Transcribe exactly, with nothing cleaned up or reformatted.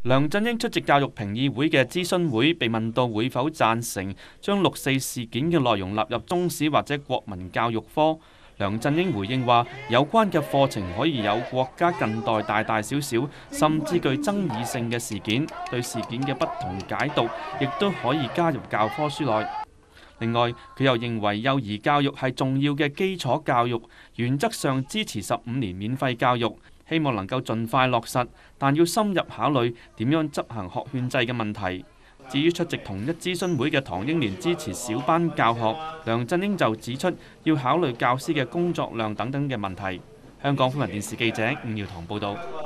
梁振英出席教育評議會嘅諮詢會，被問到會否贊成將六四事件嘅內容納入中史或者國民教育科。梁振英回應話：有關嘅課程可以有國家近代大大小小，甚至具爭議性嘅事件，對事件嘅不同解讀，亦都可以加入教科書內。另外，佢又認為幼兒教育係重要嘅基礎教育，原則上支持十五年免費教育，希望能夠盡快落實，但要深入考慮點樣執行學券制嘅問題。至於出席同一諮詢會嘅唐英年支持小班教學，梁振英就指出要考慮教師嘅工作量等等嘅問題。香港新聞電視記者伍耀棠報導。